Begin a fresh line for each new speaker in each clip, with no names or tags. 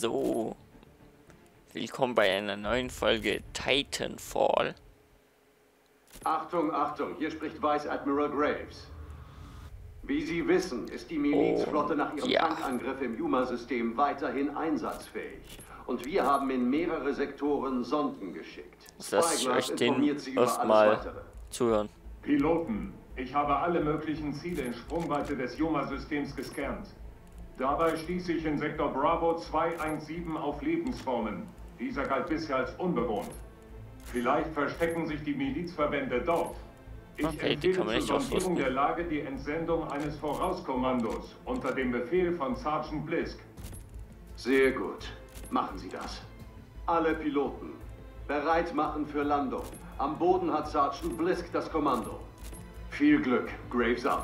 So, willkommen bei einer neuen Folge Titanfall.
Achtung, Achtung, hier spricht Vice Admiral Graves. Wie Sie wissen, ist die Milizflotte nach ihrem Tankangriff im Yuma-System weiterhin einsatzfähig. Und wir haben in mehrere Sektoren Sonden geschickt.
Das möchte ich den erstmal zuhören.
Piloten, ich habe alle möglichen Ziele in Sprungweite des Yuma-Systems gescannt. Dabei stieß ich in Sektor Bravo 217 auf Lebensformen. Dieser galt bisher als unbewohnt. Vielleicht verstecken sich die Milizverbände dort. Ich empfehle zur Sondierung der Lage die Entsendung eines Vorauskommandos unter dem Befehl von Sergeant Blisk.
Sehr gut. Machen Sie das. Alle Piloten, bereit machen für Landung. Am Boden hat Sergeant Blisk das Kommando. Viel Glück. Graves out.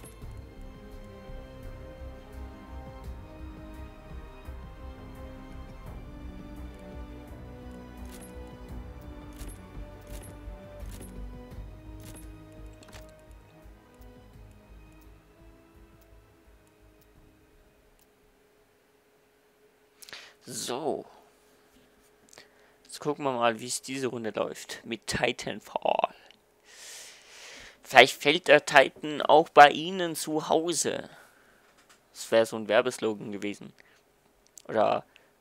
So. Jetzt gucken wir mal, wie es diese Runde läuft. Mit Titanfall. Vielleicht fällt der Titan auch bei Ihnen zu Hause. Das wäre so ein Werbeslogan gewesen. Oder,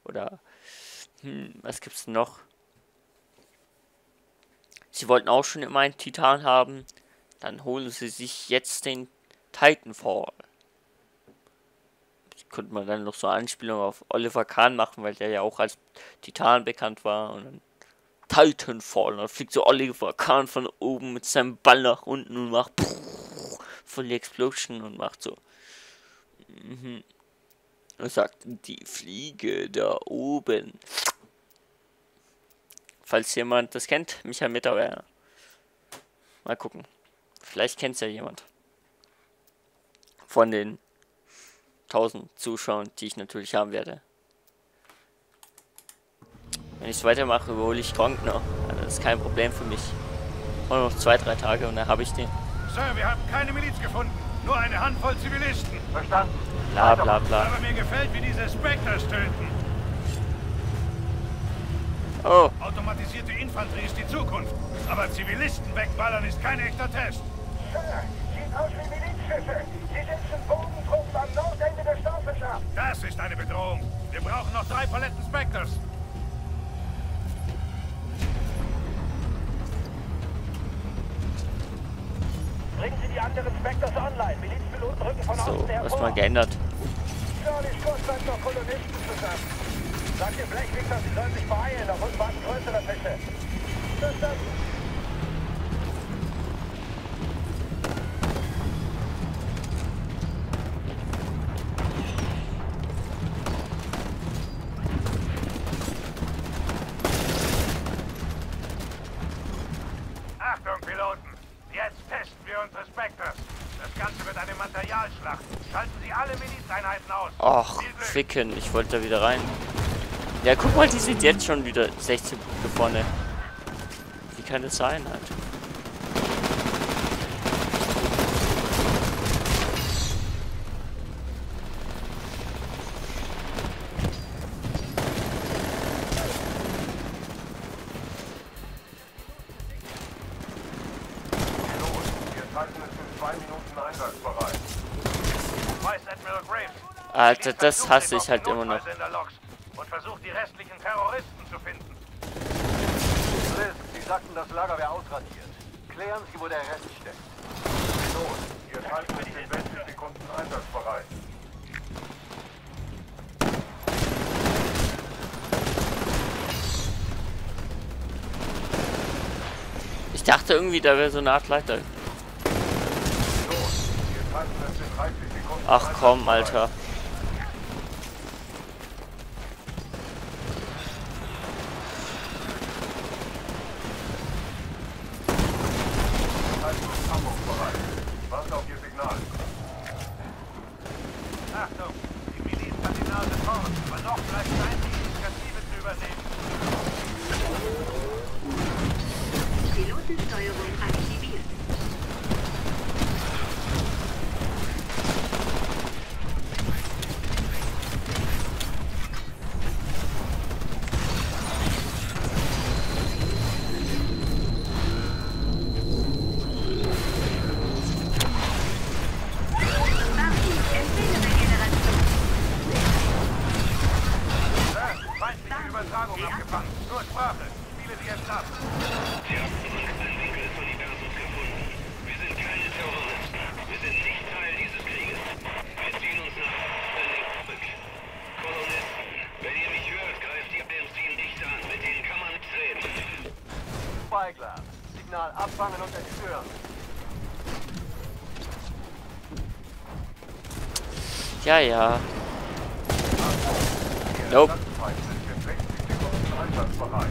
was gibt's noch? Sie wollten auch schon immer einen Titan haben. Dann holen Sie sich jetzt den Titanfall. Könnte man dann noch so Anspielungen auf Oliver Kahn machen, weil der ja auch als Titan bekannt war. Und dann Titanfall. Und dann fliegt so Oliver Kahn von oben mit seinem Ball nach unten und macht voll die Explosion und macht so. Und sagt, die Fliege da oben. Falls jemand das kennt, Michael Mittermeier. Mal gucken. Vielleicht kennt es ja jemand. Von den 1000 Zuschauern, die ich natürlich haben werde. Wenn ich es weitermache, überhole ich Gronk noch. Also das ist kein Problem für mich. Und noch 2-3 Tage und dann habe ich den.
Sir, wir haben keine Miliz gefunden. Nur eine Handvoll Zivilisten.
Verstanden.
Bla bla bla.
Aber mir gefällt, wie diese Spectres töten.
Oh.
Automatisierte Infanterie ist die Zukunft. Aber Zivilisten wegballern ist kein echter Test.
Sir, sieht aus wie Milizschiffe. Sie setzen Bodentruppen am Nordende der Staffel ab.
Das ist eine Bedrohung. Wir brauchen noch 3 Paletten Spectres.
Bringen Sie die anderen Spectres online. Milizpiloten rücken von außen hervor.
Was mal geändert.
Charlie Scott bleibt noch Kolonisten zusammen. Sagt dem Blechwichter, sie sollen sich beeilen. Auf uns warten größere Fische. Verstanden.
Achtung, Piloten. Jetzt testen wir unsere Spectres. Das Ganze wird eine Materialschlacht. Schalten Sie alle Milizeinheiten aus.
Ach, ficken. Ich wollte da wieder rein. Ja, guck mal, die sind jetzt schon wieder 16 Punkte vorne. Wie kann das sein, halt? Alter, das hasse ich halt immer noch.
Und versucht die restlichen Terroristen zu finden.
Blisk, Sie sagten, das Lager wäre ausradiert. Klären Sie, wo der Rest steckt.
Los, wir Titan ist in 60 Sekunden einsatzbereit.
Ich dachte irgendwie, da wäre so eine Art Leiter.
Los, wir Titan ist in 30 Sekunden
Ach komm, Alter.
Achtung, die Miliz hat die Nase vorn, aber noch bleibt ein, die Initiative zu übernehmen.
Pilotensteuerung aktiviert.
Wache. Viele sie es ab.
Sie haben zurück einen Winkel des Universums gefunden. Wir sind keine Terroristen. Wir sind nicht Teil dieses Krieges. Wir ziehen uns nach Berlin zurück. Kolonisten, wenn ihr mich hört, greift ihr den Ziel nicht an. Mit denen kann man nicht reden.
Spyglass. Signal abfangen und entstören.
Ja, ja. Nope.
Ersatzteile sind in 60 Sekunden einsatzbereit.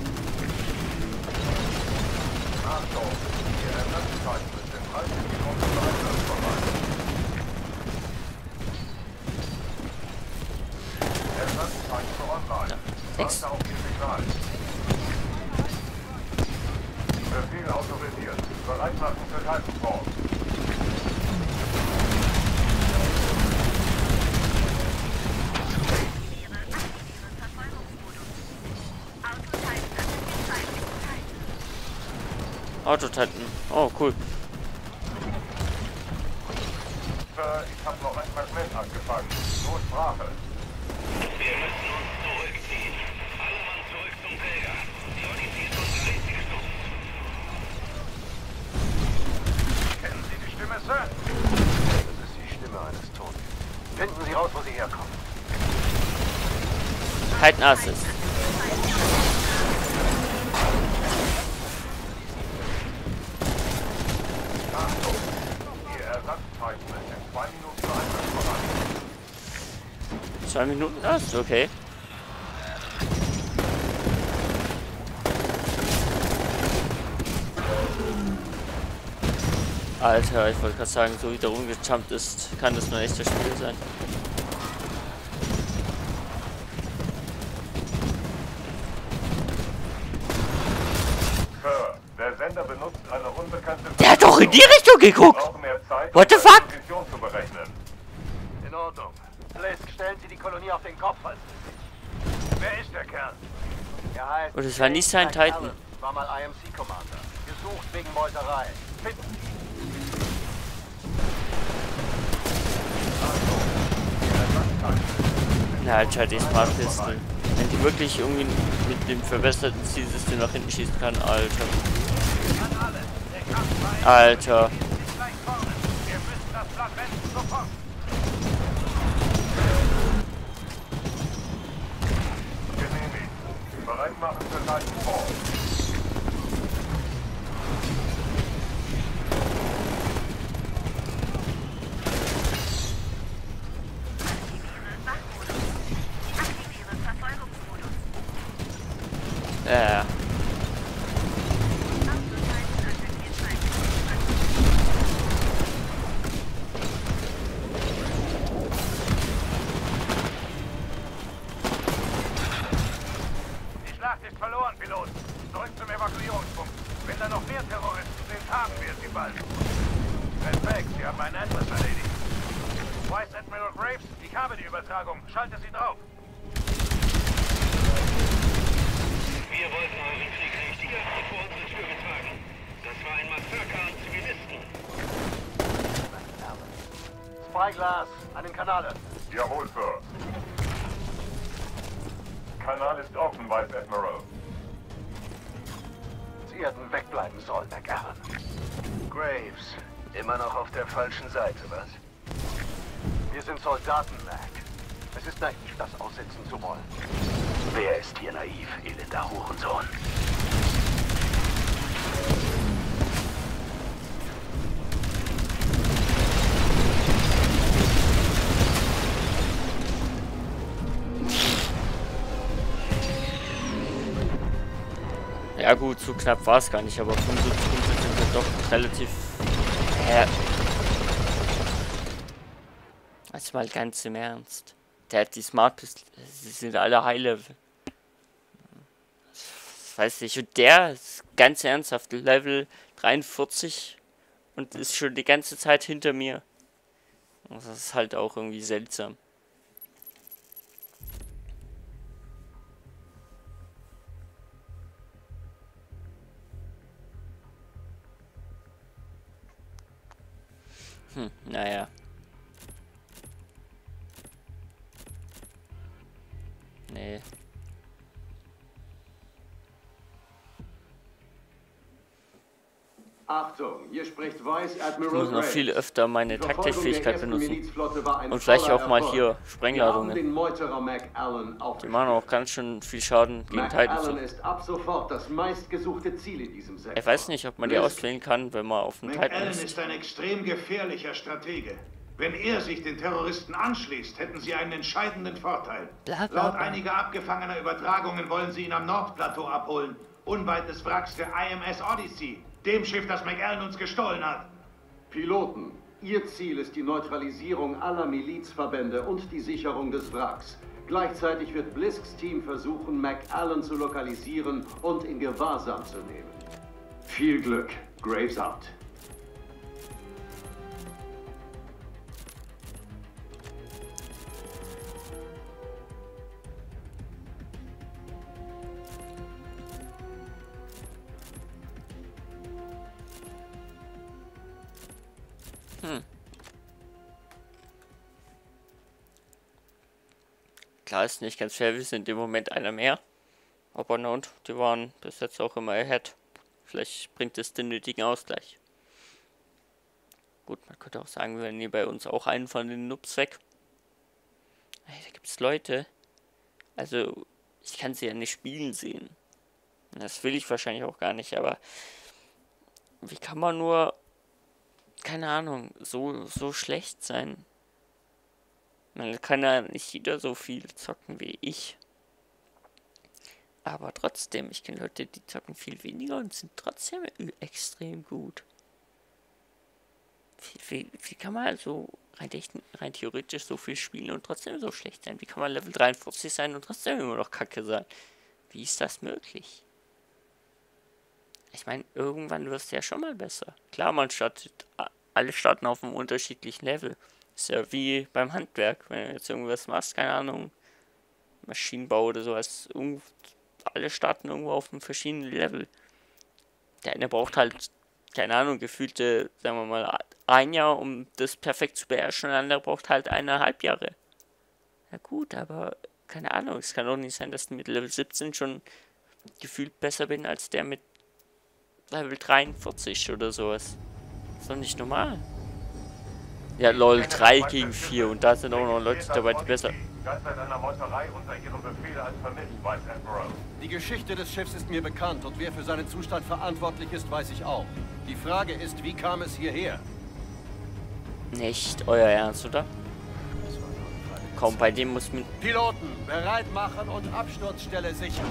Achtung, die Ersatzteile sind in 30 Sekunden einsatzbereit. Ersatzteile online.
Nix.
Warte auf Ihr Signal. Befehl autorisiert. Bereit machen für Titanfall.
Autotitan. Oh, cool.
Sir, ich habe noch ein Fragment angefangen. Nur Sprache.
Wir müssen uns zurückziehen. Alle Mann zurück zum Träger. Die Odyssee ist unser einziges Stück.
Kennen Sie die Stimme, Sir?
Das ist die Stimme eines Toten. Finden Sie raus, wo Sie herkommen.
Titan Assist.
Achtung, die Ersatzteile sind in 2 Minuten einsatzbereit.
2 Minuten Ast, okay. Alter, ich wollte gerade sagen, so wie der rumgejumpt ist, kann das nur ein echtes Spiel sein.
Sir, der Sender benutzt eine unbekannte...
Der hat doch in die Richtung
Wir
geguckt!
brauchen mehr Zeit,
What the
um seine
fuck?
Position zu berechnen.
In Ordnung. Blisk, stellen Sie die Kolonie auf den Kopf, falls Sie sich.
Wer ist der Kerl?
Er heißt...
Und es war nicht sein
James
Titan.
Allen, war mal IMC-Commander. Gesucht wegen Meuterei. Finden Sie.
Na, Alter, die Smart Pistol. Wenn die wirklich irgendwie mit dem verbesserten Zielsystem nach hinten schießen kann, Alter. Alter.
Gleich vorne. Wir müssen das Blatt wenden, sofort.
Genehmigt. Bereit machen für Titanfall.
Ja.
Die Schlacht ist verloren, Pilot. Zurück zum Evakuierungspunkt. Wenn da noch mehr Terroristen sind, haben wir sie bald. Perfekt, Sie haben einen Atlas erledigt. Vice Admiral Graves, ich habe die Übertragung. Schalte sie drauf.
Wir wollten euren Krieg nicht hier vor unsere Tür getragen. Das war ein Massaker an Zivilisten.
Spyglass, an den Kanal.
Jawohl, Sir. Kanal ist offen, Vice Admiral.
Sie hätten wegbleiben sollen, McAllen. Graves, immer noch auf der falschen Seite, was? Wir sind Soldaten, Mac. Es ist naiv, das aussitzen zu wollen. Wer ist hier naiv, elender Hurensohn?
Ja gut, so knapp war es gar nicht, aber 75 Punkte sind ja doch relativ... Also mal ganz im Ernst. Der hat die Smart Pistol, sie sind alle High Level. Das weiß ich. Und der ist ganz ernsthaft Level 43 und ist schon die ganze Zeit hinter mir. Das ist halt auch irgendwie seltsam. Naja. Nee.
Achtung, hier spricht Vice
Ich
Admiral
muss noch
Graves.
viel öfter meine
Die Verfolgung
Taktikfähigkeit
der ersten
benutzen.
Milizflotte war ein
Und vielleicht
voller
auch mal
Erfolg.
hier
Wir haben
Sprengladungen.
den Meuterer Mac Allen
Die
aufgespürt.
machen auch ganz schön viel Schaden gegen
Mac
Titans.
Allen ist ab sofort das meistgesuchte Ziel in diesem Sektor.
Ich weiß nicht, ob man die
Blisk,
auswählen kann, wenn man auf den Titan
McAllen
ist.
ist ein extrem gefährlicher Stratege. Wenn er sich den Terroristen anschließt, hätten sie einen entscheidenden Vorteil.
Bla, bla,
Laut
bla.
einiger abgefangener Übertragungen wollen sie ihn am Nordplateau abholen, unweit des Wracks der IMS Odyssey, dem Schiff, das McAllen uns gestohlen hat.
Piloten, Ihr Ziel ist die Neutralisierung aller Milizverbände und die Sicherung des Wracks. Gleichzeitig wird Blisks Team versuchen, Mac Allen zu lokalisieren und in Gewahrsam zu nehmen. Viel Glück. Graves out.
Klar ist nicht ganz fair, wir sind im Moment einer mehr. Aber na und, die waren bis jetzt auch immer ahead. Vielleicht bringt es den nötigen Ausgleich. Gut, man könnte auch sagen, wir nehmen bei uns auch einen von den Noobs weg. Hey, da gibt es Leute. Also, ich kann sie ja nicht spielen sehen. Das will ich wahrscheinlich auch gar nicht, aber wie kann man nur, keine Ahnung, so schlecht sein? Man kann ja nicht jeder so viel zocken wie ich. Aber trotzdem, ich kenne Leute, die zocken viel weniger und sind trotzdem extrem gut. Wie kann man so rein theoretisch so viel spielen und trotzdem so schlecht sein? Wie kann man Level 43 sein und trotzdem immer noch kacke sein? Wie ist das möglich? Ich meine, irgendwann wirst du ja schon mal besser. Klar, alle starten auf einem unterschiedlichen Level. Ist ja wie beim Handwerk, wenn du jetzt irgendwas machst, keine Ahnung, Maschinenbau oder sowas, alle starten irgendwo auf einem verschiedenen Level. Der eine braucht halt, keine Ahnung, gefühlte, sagen wir mal, 1 Jahr, um das perfekt zu beherrschen, und der andere braucht halt 1,5 Jahre. Na gut, aber keine Ahnung, es kann doch nicht sein, dass du mit Level 17 schon gefühlt besser bin als der mit Level 43 oder sowas. Ist doch nicht normal. Ja, lol, 3 gegen 4 und da sind auch noch Leute dabei, die besser.
Seit einer Meuterei unter Ihrem Befehl als vermisst, Vice Admiral.
Die Geschichte des Schiffs ist mir bekannt und wer für seinen Zustand verantwortlich ist, weiß ich auch. Die Frage ist, wie kam es hierher?
Nicht euer Ernst, oder? Komm, bei dem muss man...
Piloten, bereit machen und Absturzstelle sichern.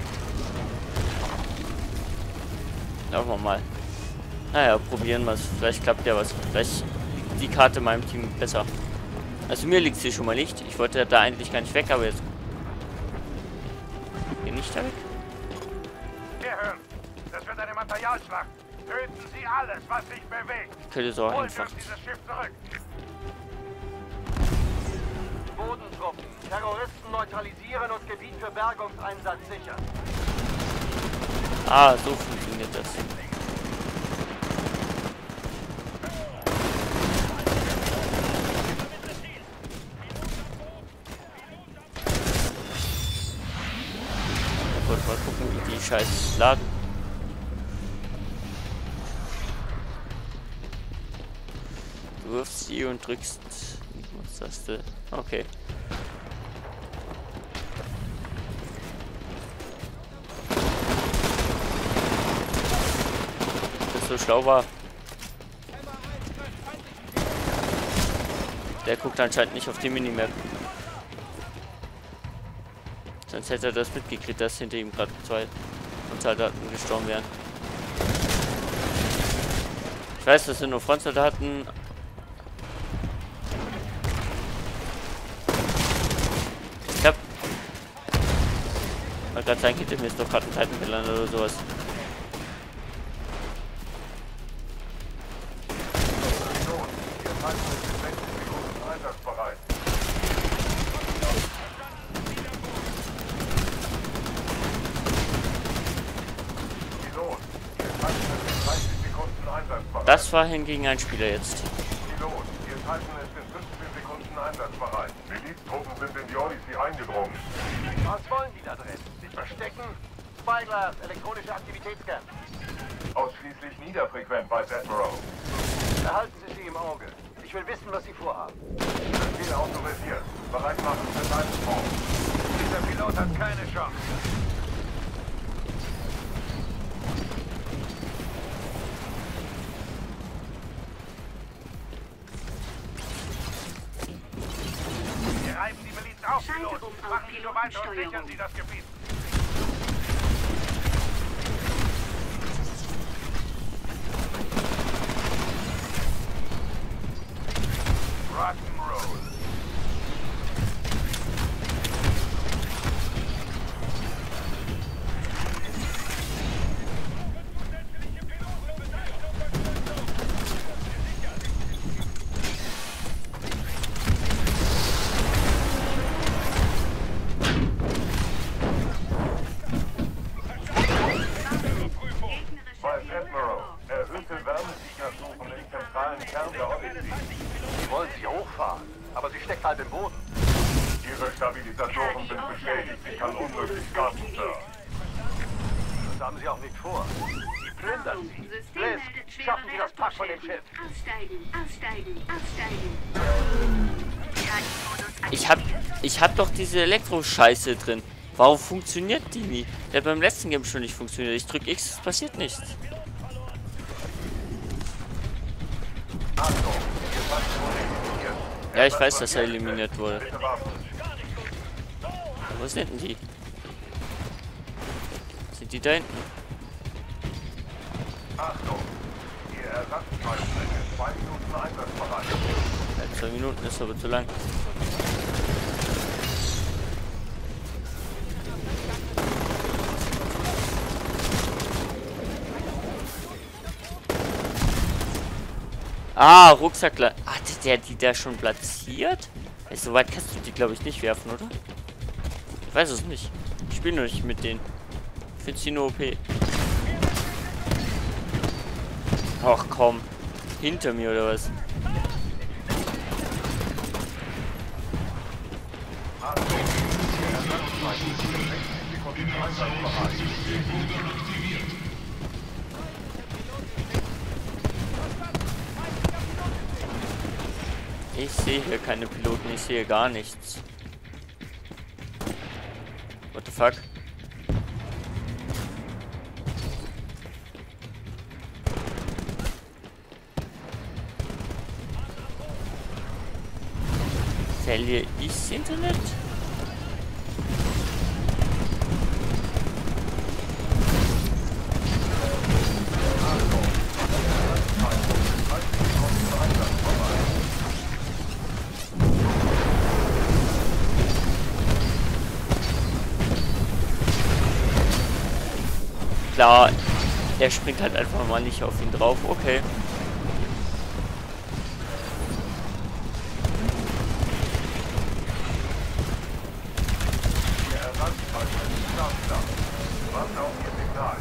Schauen wir mal. Naja, probieren wir es. Vielleicht klappt ja was. Vielleicht liegt die Karte meinem Team besser. Also mir liegt sie schon mal nicht. Ich wollte da eigentlich gar nicht weg, aber jetzt... Geh nicht da weg?
Wir hören. Das wird eine Materialschlacht. Töten Sie alles, was sich bewegt.
Könnte so
Holt
einfach.
uns dieses Schiff zurück.
Bodentruppen. Terroristen neutralisieren und Gebiet für Bergungseinsatz sichern.
Ah, so funktioniert das. Ich wollte mal gucken, wie die Scheiß laden. Du wirfst sie und drückst. Was hast du? Okay. Das so schlau war. Der guckt anscheinend nicht auf die Minimap. Sonst hätte er das mitgekriegt, dass hinter ihm gerade 2 Soldaten gestorben wären. Ich weiß, das sind nur Frontsoldaten. Ich hab... wollte gerade sagen, hinter mir ist doch gerade ein Titan gelandet oder sowas.
Einsatzbereit. Pilot, wir Titan ist in 30 Sekunden einsatzbereit.
Das war hingegen ein Spieler jetzt.
Pilot, Ihr Titan ist in 15 Sekunden einsatzbereit. Miliztruppen sind in die Odyssey eingedrungen.
Was wollen die da drin? Sich verstecken? Spyglass, elektronische Aktivitätsscan.
Ausschließlich niederfrequent, Vice Admiral.
Behalten Sie sie im Auge. Ich will wissen, was Sie vorhaben.
Ziel autorisiert. Bereit machen für Leitungsform.
Dieser Pilot hat keine Chance. Wir reiben die Miliz auf, Pilot. Machen Sie so weiter und sichern Sie das Gebiet. Rock'n'Roll.
Vice Admiral, erhöhte Wärmesieger suchen im zentralen Kern der Odyssey.
Sie wollen sie hochfahren, aber sie steckt halt im Boden.
Ihre Stabilisatoren sind beschädigt. Sie kann unmöglich starten, Sir.
Das haben Sie auch nicht vor. Sie plündern sie. Bliss, schaffen Sie das Pack von dem Schiff.
Ich hab doch diese Elektro-Scheiße drin. Warum funktioniert die nie? Der hat beim letzten Game schon nicht funktioniert. Ich drück X, es passiert nichts. Ja, ich weiß, dass er eliminiert wurde. Wo sind denn die? Sind die da hinten?
Achtung! Ihr Ersatzteilstrecke ist 2 Minuten einsatzbereit.
Ja, 2 Minuten ist aber zu lang. Ah, Rucksackler. Hat der die da schon platziert? So weit kannst du die, glaube ich, nicht werfen, oder? Ich weiß es nicht. Ich spiele nur nicht mit denen. Ich finde sie nur OP. Ach komm. Hinter mir oder was? Ich sehe hier keine Piloten, ich sehe gar nichts. What the fuck? Verliere ich's Internet? Klar, er springt halt einfach mal nicht auf ihn drauf. Okay.
Der Ersatzteilstrecke ist startklar. Warten auf Ihr Signal.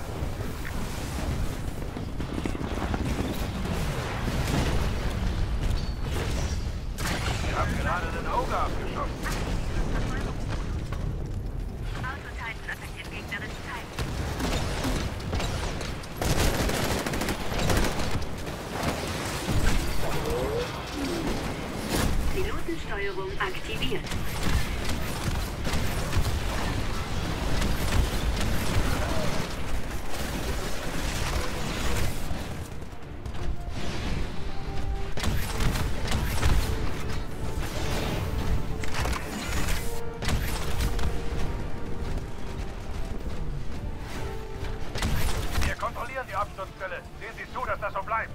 Wir haben gerade einen Auge abgeschossen.
Pilotensteuerung aktiviert.
Wir kontrollieren die Absturzstelle. Sehen Sie zu, dass das so bleibt.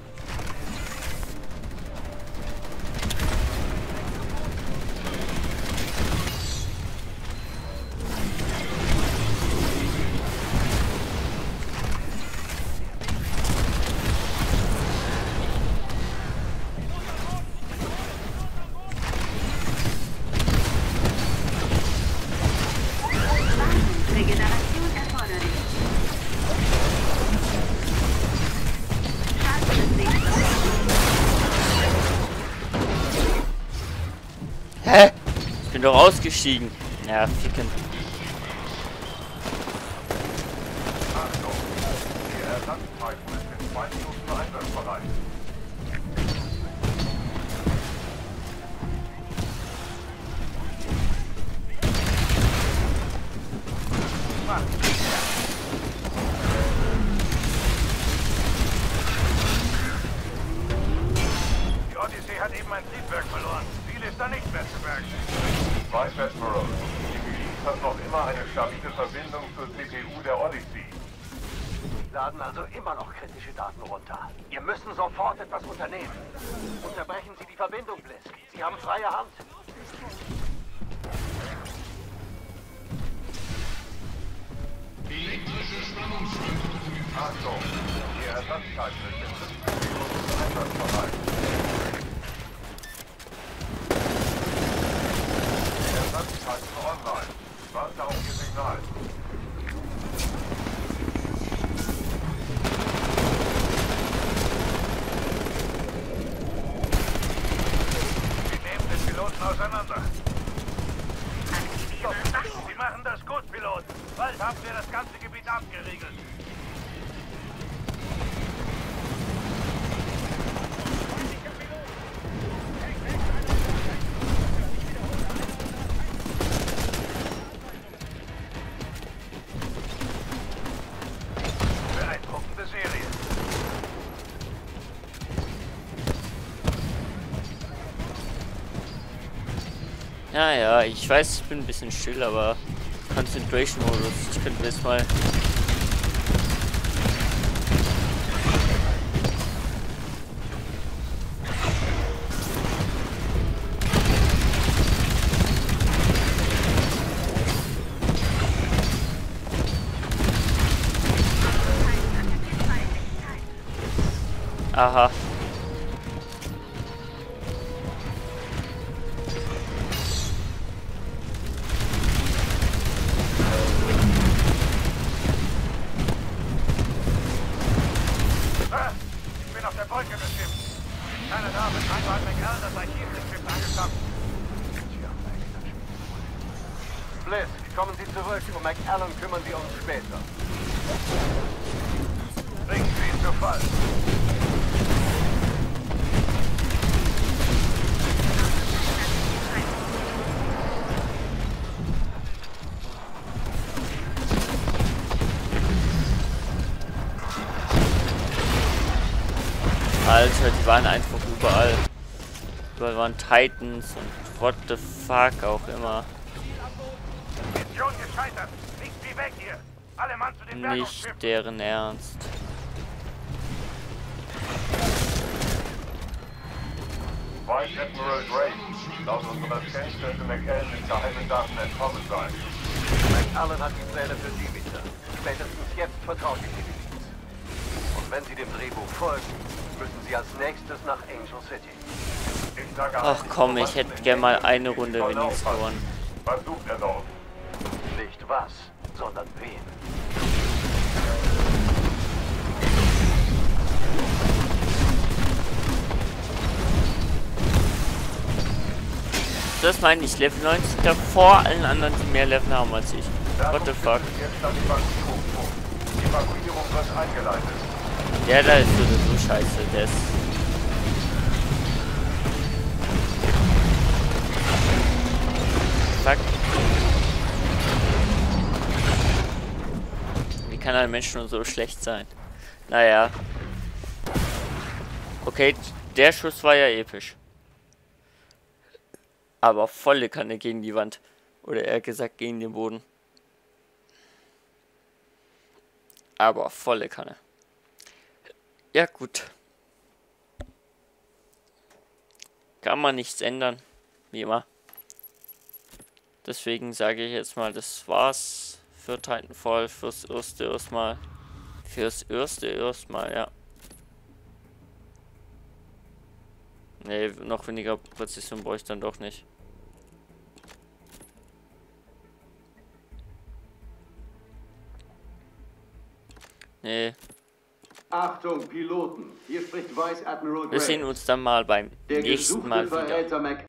Regeneration erforderlich.
Hä? Ich bin doch ausgestiegen. Ja, ficken.
Achtung! Der Ersatzteilchen ist in 2 Minuten einsatzbereit.
Die Odyssey hat eben ein Triebwerk verloren. Viel ist da nicht mehr zu bergen.
Weiß Admiral, die Miliz hat noch immer eine stabile Verbindung zur CPU der Odyssey.
Laden also immer noch kritische Daten runter. Ihr müssen sofort etwas unternehmen. Unterbrechen Sie die Verbindung, Blisk. Sie haben freie Hand.
Achtung, die Ersatzteilchen sind in 15 Minuten einsatzbereit. Ersatzteilchen online. Warte auf Ihr Signal.
Sie nehmen den Piloten auseinander. Sie machen das gut, Pilot. Bald haben wir das ganze Gebiet abgeriegelt. Beeindruckende Serie.
Ja, ich weiß, ich bin ein bisschen still, aber Concentration-Modus. Ich könnte mir jetzt mal... Aha.
Ich bin auf der Brücke des Schiffs. Keine Dame, Admiral McAllen das Archiv des Schiffs angeschafft.
Blisk, kommen Sie zurück. Um McAllen kümmern wir uns später.
Bringen Sie ihn zu Fall.
Alter, die waren einfach überall. Überall waren Titans und what the fuck auch immer.
Mission gescheitert. Nichts wie weg hier. Alle Mann zu den
Nicht
Bergungsschiffen.
deren Ernst.
Vice Admiral Graves. Laut unserer Scans könnte McAllen mit geheimen Daten entkommen sein.
McAllen hat die Pläne für Sie, Victor. Spätestens jetzt vertraut die Miliz. Und wenn Sie dem Drehbuch folgen, müssen Sie als nächstes nach Angel City.
Ich sage
Ach komm, ich hätte gerne mal eine Runde wenigstens gewonnen.
Was sucht er dort?
Nicht was, sondern wen.
Das meine ich, Level 90 vor allen anderen, die mehr Level haben als ich. What the fuck?
Jetzt am Evakuierungspunkt. Die Evakuierung wird eingeleitet.
Der da ist so scheiße, der ist... Fuck. Wie kann ein Mensch nur so schlecht sein? Naja. Okay, der Schuss war ja episch. Aber volle Kanne gegen die Wand. Oder eher gesagt gegen den Boden. Aber volle Kanne. Ja gut. Kann man nichts ändern. Wie immer. Deswegen sage ich jetzt mal, das war's für Titanfall. Fürs erste erstmal. Ja. Nee, noch weniger Präzision brauche ich dann doch nicht. Nee.
Achtung, Piloten. Hier spricht Vice Admiral Graves.
Wir sehen uns dann mal beim nächsten Mal wieder.
Verräter